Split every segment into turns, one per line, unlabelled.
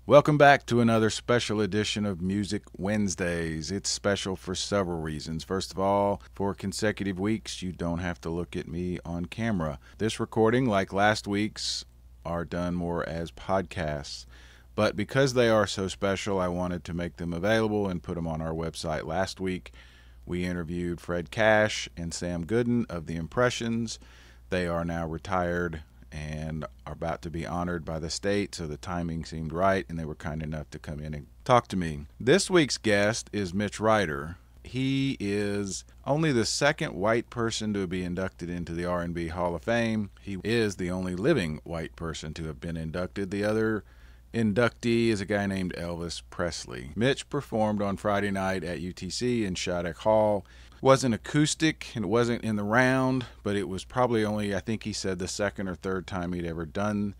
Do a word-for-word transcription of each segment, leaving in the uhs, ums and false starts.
Welcome back to another special edition of Music Wednesdays. It's special for several reasons. First of all, for consecutive weeks, you don't have to look at me on camera. This recording, like last week's, are done more as podcasts. But because they are so special, I wanted to make them available and put them on our website. Last week, we interviewed Fred Cash and Sam Gooden of The Impressions. They are now retired and are about to be honored by the state, so the timing seemed right, and they were kind enough to come in and talk to me. This week's guest is Mitch Ryder. He is only the second white person to be inducted into the R and B Hall of Fame. He is the only living white person to have been inducted. The other inductee is a guy named Elvis Presley. Mitch performed on Friday night at U T C in Shattuck Hall. It wasn't acoustic and it wasn't in the round, but it was probably only, I think he said, the second or third time he'd ever done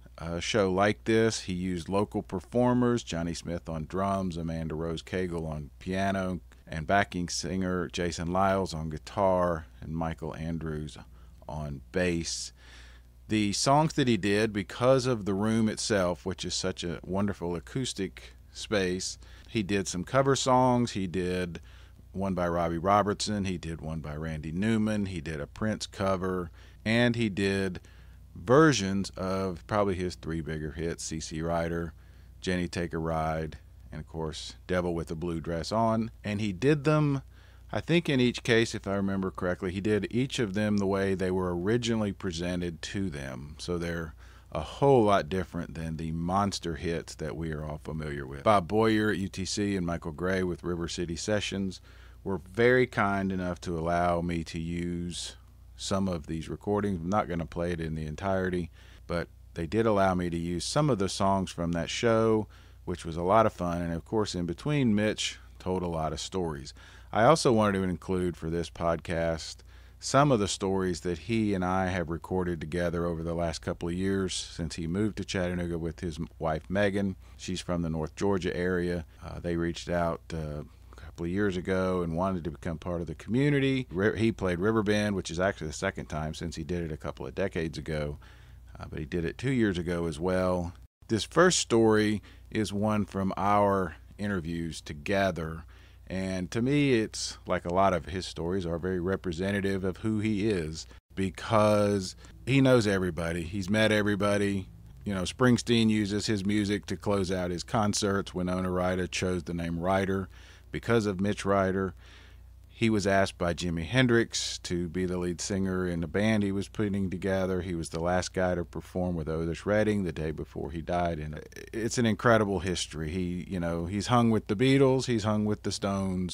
a show like this. He used local performers, Johnny Smith on drums, Amanda Rose Cagle on piano, and backing singer Jason Lyles on guitar, and Michael Andrews on bass. The songs that he did, because of the room itself, which is such a wonderful acoustic space, he did some cover songs. He did one by Robbie Robertson, he did one by Randy Newman, he did a Prince cover, and he did versions of probably his three bigger hits, C C Rider, Jenny Take a Ride, and of course, Devil with a Blue Dress On. And he did them, I think in each case, if I remember correctly, he did each of them the way they were originally presented to them. So they're a whole lot different than the monster hits that we are all familiar with. Bob Boyer at U T C and Michael Gray with River City Sessions were very kind enough to allow me to use some of these recordings. I'm not going to play it in the entirety, but they did allow me to use some of the songs from that show, which was a lot of fun. And of course, in between, Mitch told a lot of stories. I also wanted to include for this podcast some of the stories that he and I have recorded together over the last couple of years since he moved to Chattanooga with his wife, Megan. She's from the North Georgia area. Uh, they reached out uh, a couple of years ago and wanted to become part of the community. He played River Band, which is actually the second time since he did it a couple of decades ago, uh, but he did it two years ago as well. This first story is one from our interviews together. And to me, it's like a lot of his stories are very representative of who he is, because he knows everybody. He's met everybody. You know, Springsteen uses his music to close out his concerts. Winona Ryder chose the name Ryder because of Mitch Ryder. He was asked by Jimi Hendrix to be the lead singer in the band he was putting together. He was the last guy to perform with Otis Redding the day before he died. And it's an incredible history. He, you know, he's hung with the Beatles. He's hung with the Stones.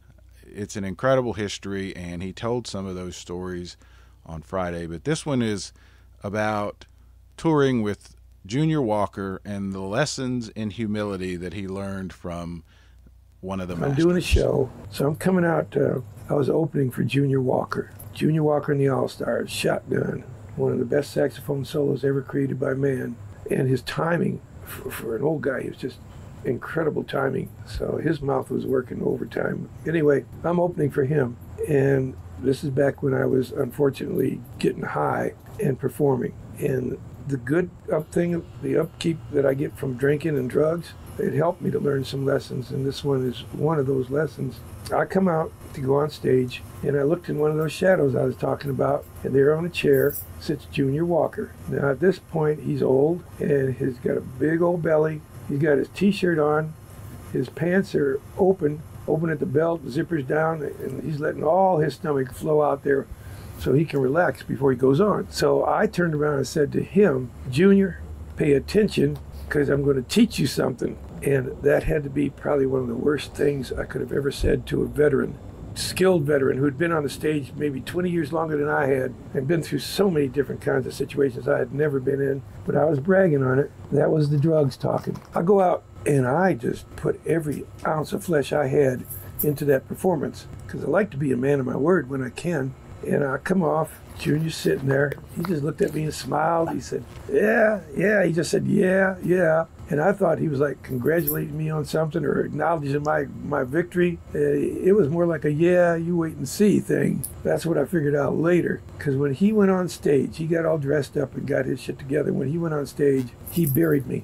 It's an incredible history, and he told some of those stories on Friday. But this one is about touring with Junior Walker and the lessons in humility that he learned from one of the masters.
I'm doing a show, so I'm coming out. Uh, I was opening for Junior Walker. Junior Walker and the All-Stars, Shotgun, one of the best saxophone solos ever created by man. And his timing, for, for an old guy, he was just incredible timing. So his mouth was working overtime. Anyway, I'm opening for him. And this is back when I was unfortunately getting high and performing. And the good up thing, the upkeep that I get from drinking and drugs, it helped me to learn some lessons, and this one is one of those lessons. I come out to go on stage, and I looked in one of those shadows I was talking about, and there on a chair sits Junior Walker. Now at this point, he's old, and he's got a big old belly. He's got his t-shirt on. His pants are open, open at the belt, the zipper's down, and he's letting all his stomach flow out there so he can relax before he goes on. So I turned around and said to him, Junior, pay attention, because I'm going to teach you something. And that had to be probably one of the worst things I could have ever said to a veteran, skilled veteran who had been on the stage maybe twenty years longer than I had and been through so many different kinds of situations I had never been in, but I was bragging on it. That was the drugs talking. I go out and I just put every ounce of flesh I had into that performance, because I like to be a man of my word when I can. And I come off, Junior's sitting there. He just looked at me and smiled. He said, yeah, yeah. He just said, yeah, yeah. And I thought he was like congratulating me on something or acknowledging my, my victory. Uh, it was more like a, yeah, you wait and see thing. That's what I figured out later. Because when he went on stage, he got all dressed up and got his shit together. When he went on stage, he buried me.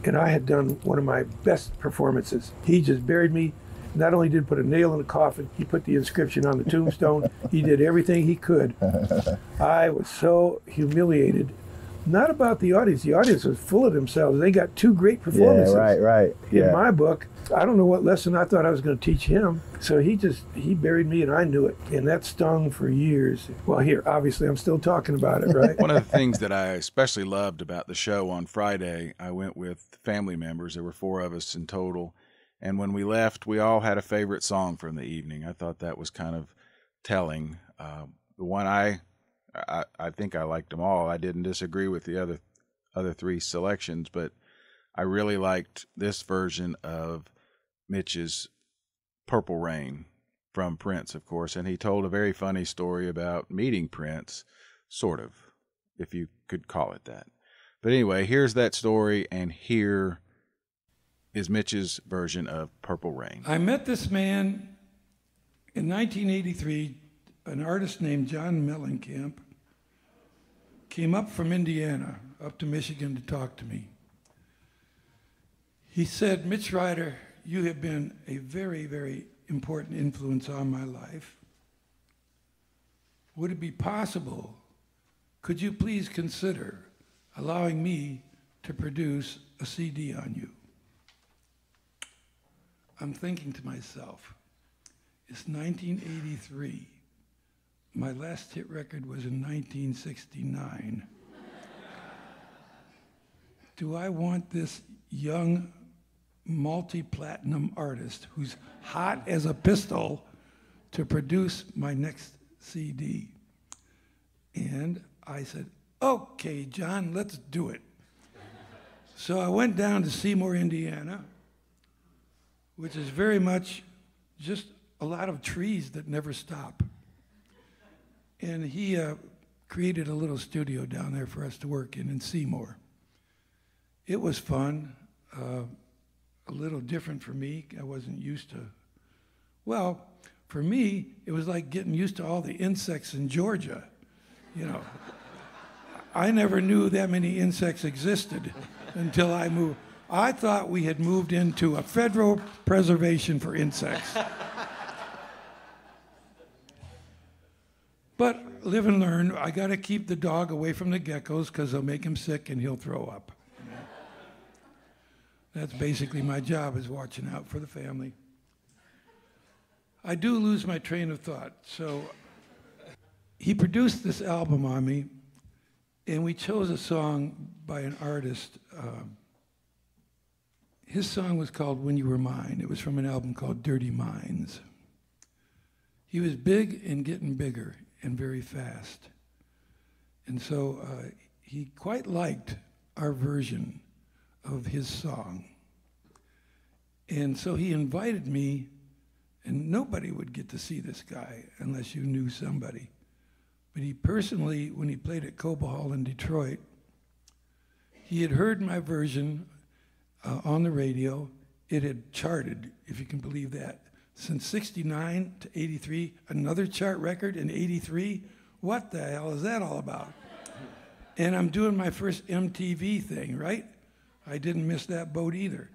and I had done one of my best performances. He just buried me. Not only did he put a nail in the coffin, he put the inscription on the tombstone. He did everything he could. I was so humiliated. Not about the audience. The audience was full of themselves. They got two great performances.
Yeah, right, right.
In
yeah.
my book, I don't know what lesson I thought I was going to teach him. So he just, he buried me and I knew it. And that stung for years. Well, here, obviously, I'm still talking about it, right?
One of the things that I especially loved about the show on Friday, I went with family members. There were four of us in total. And when we left, we all had a favorite song from the evening. I thought that was kind of telling. Uh, the one I... I, I think I liked them all. I didn't disagree with the other other three selections, but I really liked this version of Mitch's Purple Rain from Prince, of course. And he told a very funny story about meeting Prince, sort of, if you could call it that. But anyway, here's that story, and here is Mitch's version of Purple Rain.
I met this man in nineteen eighty-three. An artist named John Mellencamp came up from Indiana, up to Michigan to talk to me. He said, Mitch Ryder, you have been a very, very important influence on my life. Would it be possible, could you please consider allowing me to produce a C D on you? I'm thinking to myself, it's nineteen eighty-three. My last hit record was in nineteen sixty-nine. Do I want this young multi-platinum artist who's hot as a pistol to produce my next C D? And I said, okay, John, let's do it. So I went down to Seymour, Indiana, which is very much just a lot of trees that never stop. And he uh, created a little studio down there for us to work in in Seymour. It was fun, uh, a little different for me. I wasn't used to, well, for me, it was like getting used to all the insects in Georgia. You know, I never knew that many insects existed until I moved. I thought we had moved into a federal preservation for insects. But live and learn. I got to keep the dog away from the geckos because they'll make him sick and he'll throw up. You know? That's basically my job, is watching out for the family. I do lose my train of thought. So he produced this album on me, and we chose a song by an artist. Uh, his song was called When You Were Mine. It was from an album called Dirty Minds. He was big and getting bigger, and very fast. And so uh, he quite liked our version of his song. And so he invited me, and nobody would get to see this guy unless you knew somebody. But he personally, when he played at Cobo Hall in Detroit, he had heard my version uh, on the radio. It had charted, if you can believe that. Since sixty-nine to eighty-three, another chart record in eighty-three. What the hell is that all about? And I'm doing my first M T V thing, right? I didn't miss that boat either.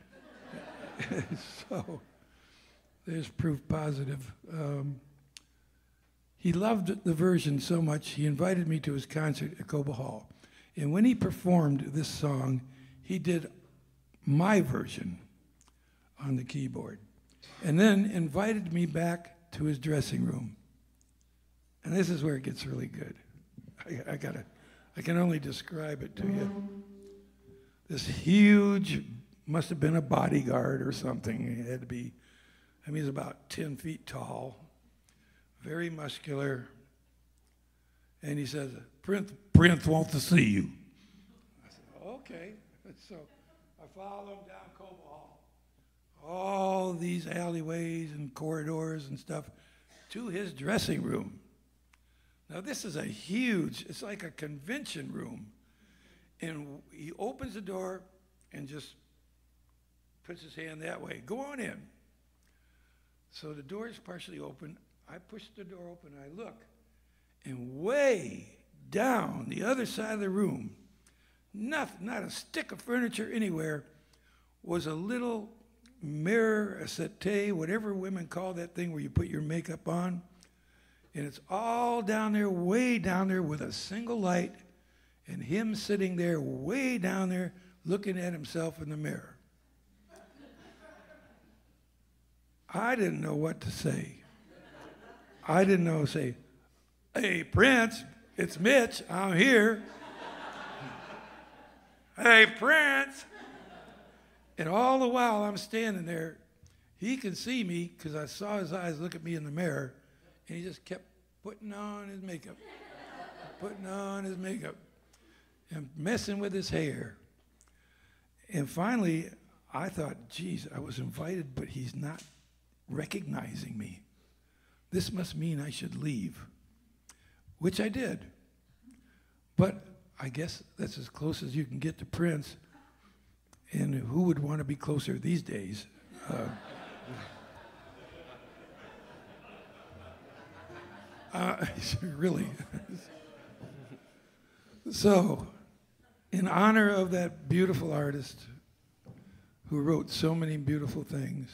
So there's proof positive. Um, he loved the version so much, he invited me to his concert at Cobo Hall. And when he performed this song, he did my version on the keyboard. And then invited me back to his dressing room. And this is where it gets really good. I, I gotta, I can only describe it to you. This huge, must have been a bodyguard or something. He had to be, I mean, he's about ten feet tall, very muscular. And he says, Prince, Prince wants to see you. I said, okay. So I follow him down Cobo Hall. All these alleyways and corridors and stuff to his dressing room. Now this is a huge, it's like a convention room. And he opens the door and just puts his hand that way. Go on in. So the door is partially open. I push the door open, I look, and way down the other side of the room, nothing, not a stick of furniture anywhere, was a little mirror, a settee, whatever women call that thing where you put your makeup on. And it's all down there, way down there with a single light, and him sitting there way down there looking at himself in the mirror. I didn't know what to say. I didn't know to say, hey, Prince, it's Mitch, I'm here. Hey, Prince. And all the while I'm standing there, he can see me because I saw his eyes look at me in the mirror, and he just kept putting on his makeup, putting on his makeup, and messing with his hair. And finally, I thought, geez, I was invited, but he's not recognizing me. This must mean I should leave, which I did. But I guess that's as close as you can get to Prince. And who would want to be closer these days? Uh, uh, really. So, in honor of that beautiful artist who wrote so many beautiful things,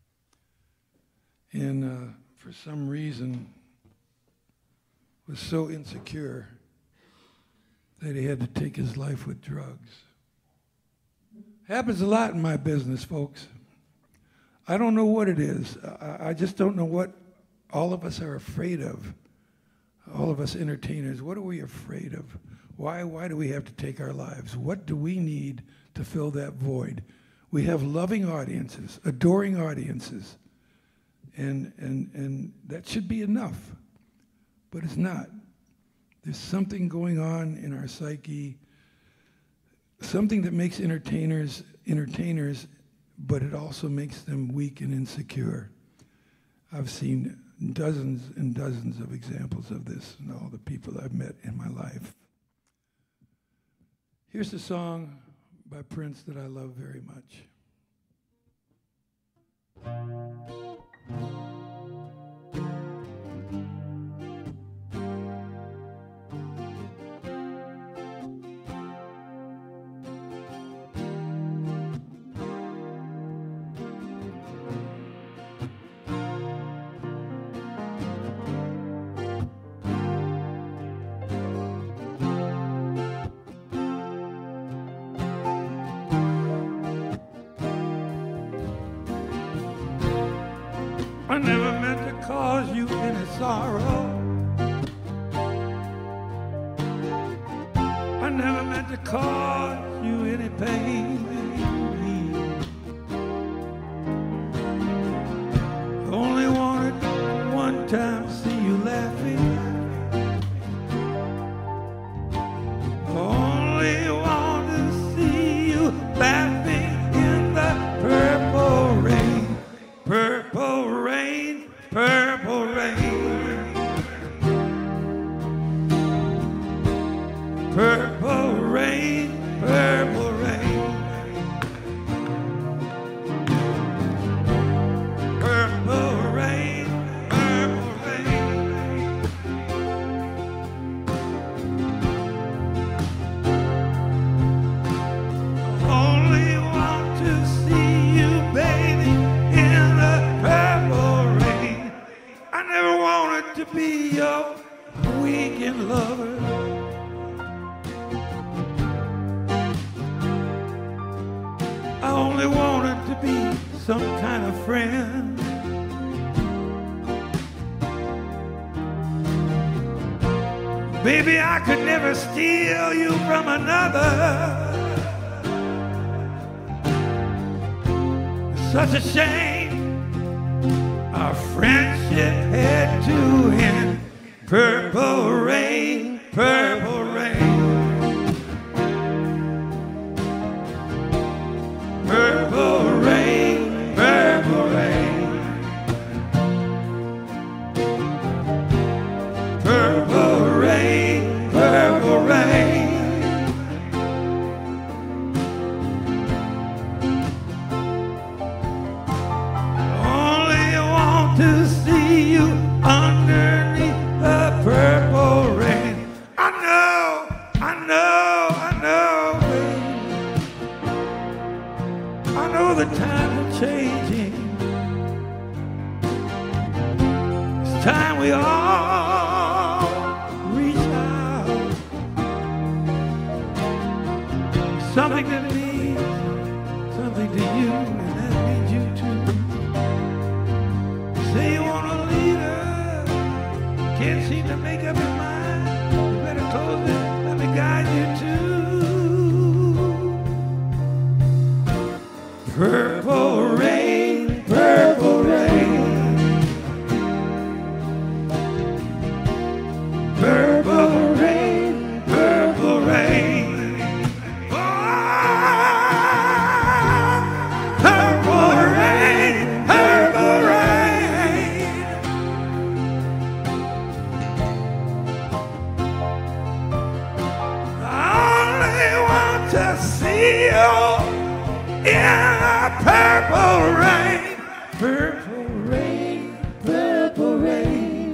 and uh, for some reason was so insecure that he had to take his life with drugs. Happens a lot in my business, folks. I don't know what it is. I, I just don't know what all of us are afraid of. All of us entertainers, what are we afraid of? Why, why do we have to take our lives? What do we need to fill that void? We have loving audiences, adoring audiences, and, and, and that should be enough, but it's not. There's something going on in our psyche, something that makes entertainers entertainers, but it also makes them weak and insecure. I've seen dozens and dozens of examples of this in all the people I've met in my life. Here's a song by Prince that I love very much. I never meant to cause you any sorrow. I never meant to cause you any pain. I only wanted one time to see you laughing. I only wanted to see you laughing in the purple rain. Purple rain, purple rain, purple rain, purple rain, purple rain, purple rain. Only want to see you, baby, in the purple rain. I never wanted to be your weekend lover. I only wanted to be some kind of friend. Baby, I could never steal you from another. Such a shame, our friendship had to end. Purple rain, purple rain, purple rain, purple rain, purple rain, purple rain. To see you underneath the purple rain. I know, I know, I know, baby. I know the times are changing. It's time we all reach out. Something that means something to you, and that means you too. Say you want a leader, can't seem to make up your mind. You better close it, let me guide you too. Purple rain, purple rain, purple rain, purple rain. Oh, purple rain, purple rain. I only want to see you in purple rain, purple rain, purple rain,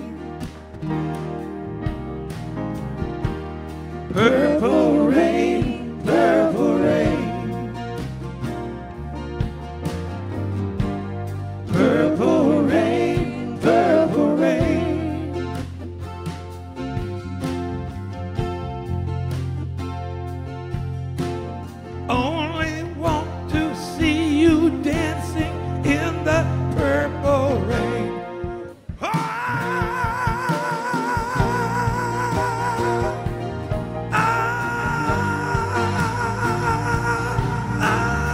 purple rain, purple rain, purple rain, purple rain. Only want to see you dancing in the purple rain. Ah, ah, ah,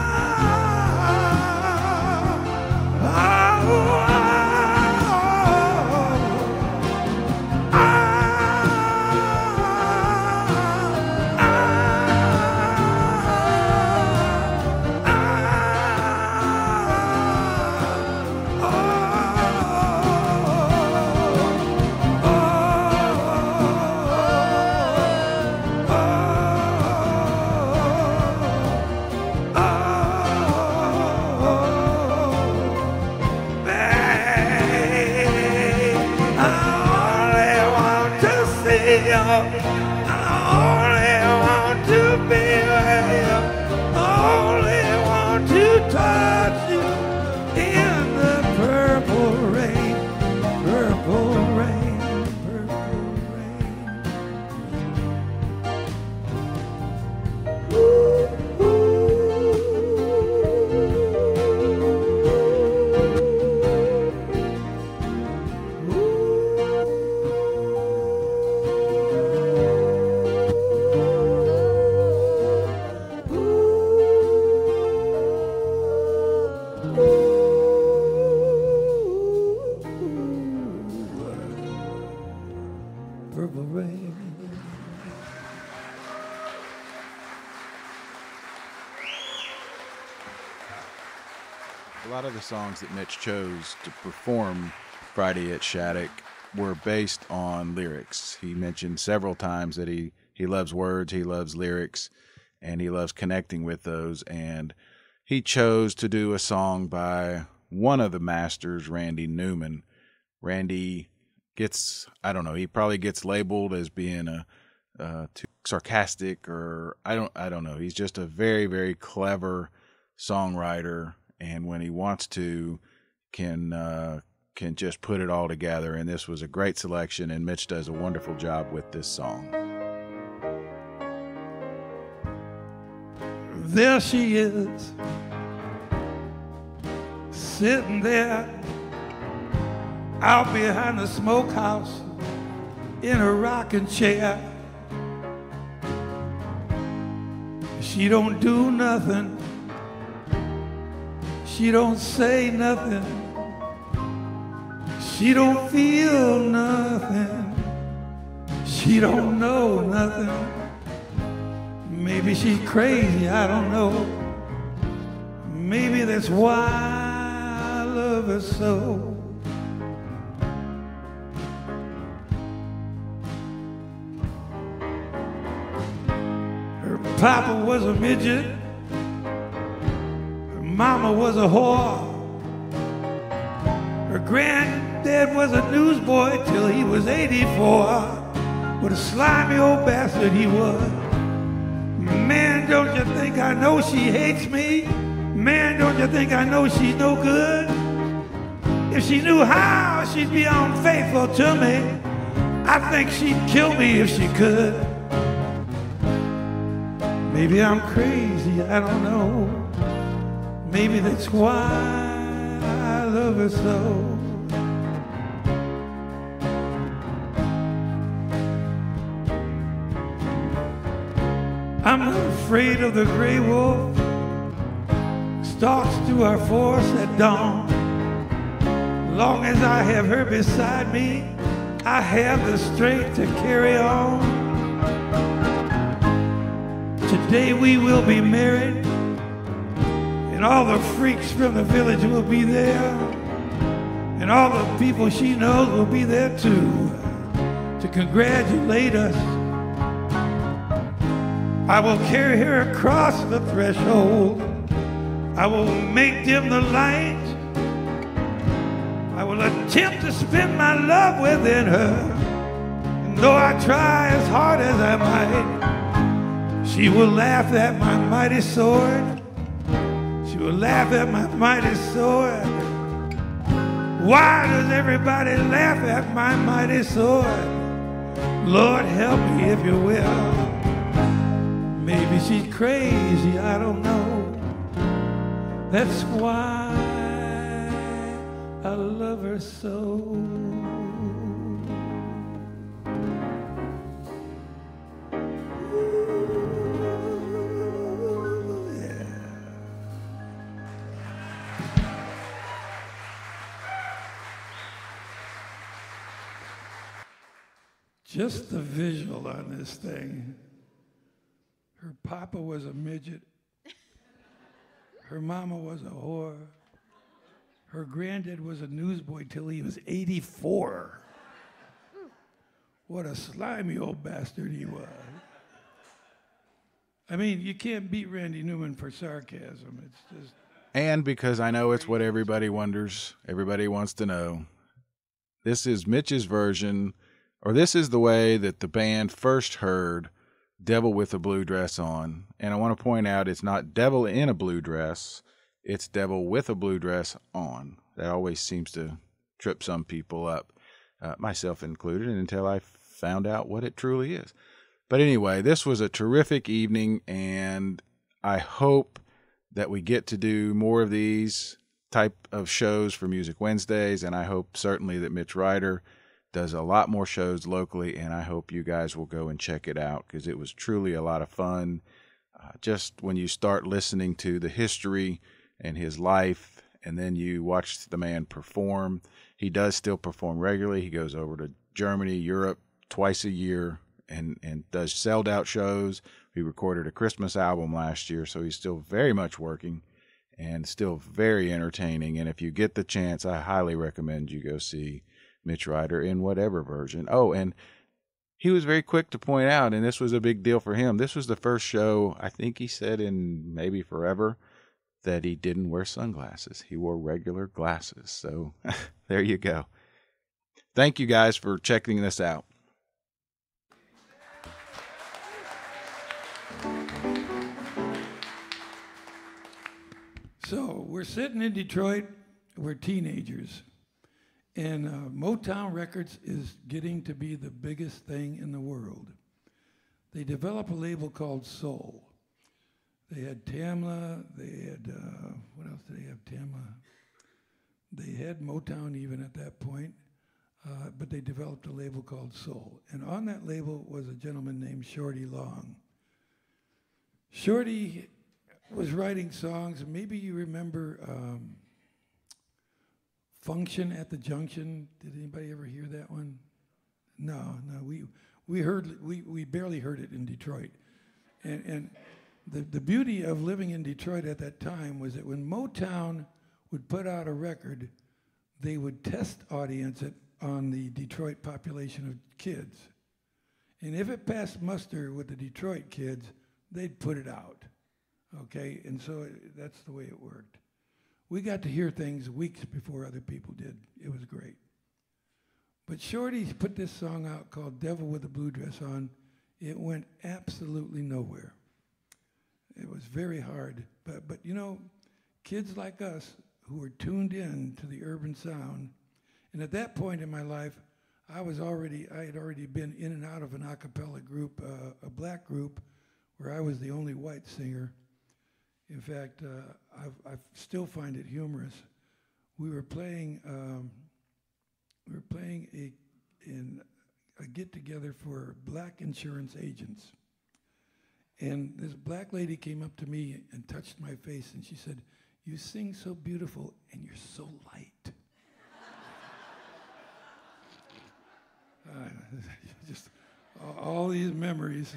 I only want to be with you. I only want to touch you in the purple rain, purple rain, purple rain. Ooh, ooh. Purple rain.
A lot of the songs that Mitch chose to perform Friday at Shattuck were based on lyrics. He mentioned several times that he, he loves words, he loves lyrics, and he loves connecting with those. And he chose to do a song by one of the masters, Randy Newman. Randy gets, I don't know, he probably gets labeled as being a uh, too sarcastic, or I don't, I don't know. He's just a very, very clever songwriter, and when he wants to, can uh, can just put it all together. And this was a great selection, and Mitch does a wonderful job with this song.
There she is, sitting there out behind the smokehouse in a rocking chair. She don't do nothing, she don't say nothing, she don't feel nothing, she don't know nothing. Maybe she's crazy, I don't know. Maybe that's why I love her so. Her papa was a midget, her mama was a whore, her granddad was a newsboy till he was eighty-four. What a slimy old bastard he was. Man, don't you think I know she hates me? Man, don't you think I know she's no good? If she knew how, she'd be unfaithful to me. I think she'd kill me if she could. Maybe I'm crazy, I don't know. Maybe that's why I love her so. I'm not afraid of the gray wolf, stalks through our forest at dawn. Long as I have her beside me, I have the strength to carry on. Today we will be married, and all the freaks from the village will be there, and all the people she knows will be there too, to congratulate us. I will carry her across the threshold. I will make dim the light. I will attempt to spend my love within her. And though I try as hard as I might, she will laugh at my mighty sword. She will laugh at my mighty sword. Why does everybody laugh at my mighty sword? Lord, help me if you will. Maybe she's crazy, I don't know. That's why I love her so. Just the visual on this thing. Her papa was a midget. Her mama was a whore. Her granddad was a newsboy till he was eighty-four. What a slimy old bastard he was. I mean, you can't beat Randy Newman for sarcasm. It's just.
And because I know it's what everybody wonders, everybody wants to know. This is Mitch's version, or this is the way that the band first heard Devil with a Blue Dress On. And I want to point out it's not Devil in a Blue Dress, it's Devil with a Blue Dress On. That always seems to trip some people up, uh, myself included, until I found out what it truly is. But anyway, this was a terrific evening, and I hope that we get to do more of these type of shows for Music Wednesdays, and I hope certainly that Mitch Ryder does a lot more shows locally, and I hope you guys will go and check it out because it was truly a lot of fun. Uh, just when you start listening to the history and his life, and then you watch the man perform. He does still perform regularly. He goes over to Germany, Europe twice a year and, and does sold-out shows. We recorded a Christmas album last year, so he's still very much working and still very entertaining. And if you get the chance, I highly recommend you go see Mitch Ryder in whatever version. Oh, and he was very quick to point out, and this was a big deal for him, this was the first show, I think he said in maybe forever, that he didn't wear sunglasses. He wore regular glasses. So there you go. Thank you guys for checking this out.
So we're sitting in Detroit, we're teenagers, and uh, Motown Records is getting to be the biggest thing in the world. They developed a label called Soul. They had Tamla, they had, uh, what else did they have, Tamla? They had Motown even at that point, uh, but they developed a label called Soul. And on that label was a gentleman named Shorty Long. Shorty was writing songs. Maybe you remember um, Function at the Junction. Did anybody ever hear that one? No, no. We we heard we we barely heard it in Detroit, and and the the beauty of living in Detroit at that time was that when Motown would put out a record, they would test audience it on the Detroit population of kids, and if it passed muster with the Detroit kids, they'd put it out. Okay, and so it, that's the way it worked. We got to hear things weeks before other people did. It was great. But Shorty put this song out called Devil with a Blue Dress On. It went absolutely nowhere. It was very hard. But, but you know, kids like us who were tuned in to the urban sound. And at that point in my life, I was already, I had already been in and out of an a cappella group, uh, a black group, where I was the only white singer. In fact, uh, I've, I still find it humorous. We were playing, um, we were playing a, in a get-together for black insurance agents. And this black lady came up to me and touched my face, and she said, "You sing so beautiful, and you're so light." uh, just all these memories.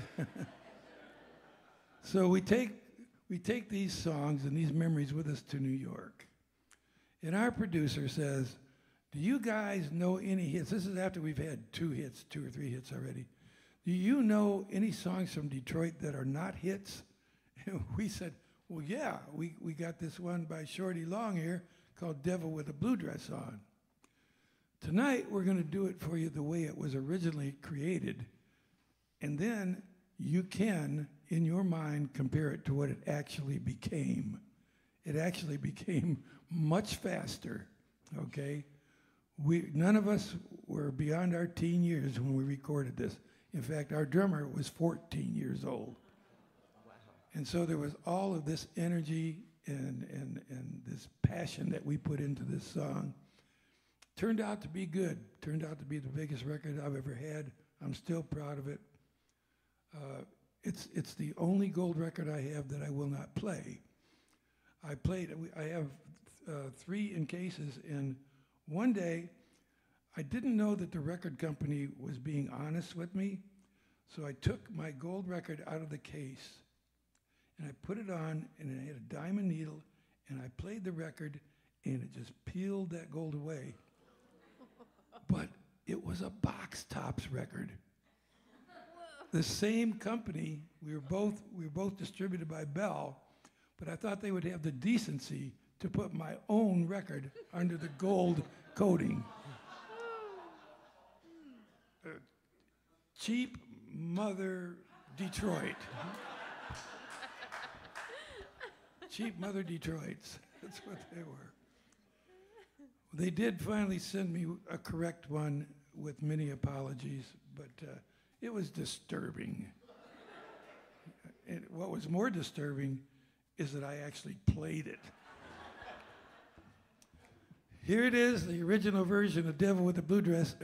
So we take, we take these songs and these memories with us to New York. And our producer says, "Do you guys know any hits?" This is after we've had two hits, two or three hits already. "Do you know any songs from Detroit that are not hits?" And we said, "Well, yeah, we, we got this one by Shorty Long here called Devil with a Blue Dress On. Tonight, we're going to do it for you the way it was originally created. And then you can, in your mind, compare it to what it actually became. It actually became much faster, okay? We, none of us were beyond our teen years when we recorded this. In fact, our drummer was fourteen years old. Wow. And so there was all of this energy and, and, and this passion that we put into this song. Turned out to be good. Turned out to be the biggest record I've ever had. I'm still proud of it. Uh, it's, it's the only gold record I have that I will not play. I played, I have uh, three in cases, and one day, I didn't know that the record company was being honest with me, so I took my gold record out of the case, and I put it on, and I had a diamond needle, and I played the record, and it just peeled that gold away. But it was a Box Tops record. The same company, we were both, we were both distributed by Bell, but I thought they would have the decency to put my own record under the gold coating. Uh, cheap mother Detroit. Cheap mother Detroits. That's what they were. They did finally send me a correct one with many apologies, but uh, it was disturbing. And what was more disturbing is that I actually played it. Here it is, the original version of Devil with the Blue Dress.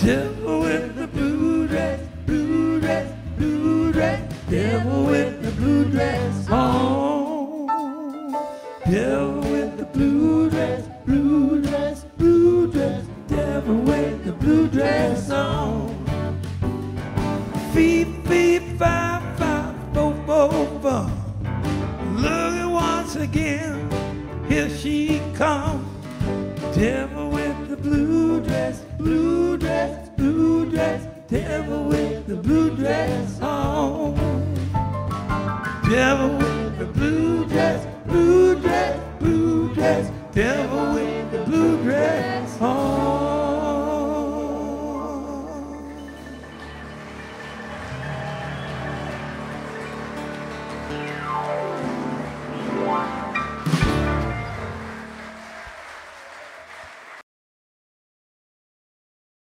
Devil with the blue dress, blue dress, blue dress. Devil with the blue dress on. Devil with the blue dress, blue dress, blue dress. Devil with the blue dress on. Feet, feet, five, five, four, four, four. Look at once again, here she comes. Devil with the blue dress, blue dress, blue dress. Devil with the blue dress on. Devil with the blue dress, blue dress, blue dress. Devil with the blue dress on.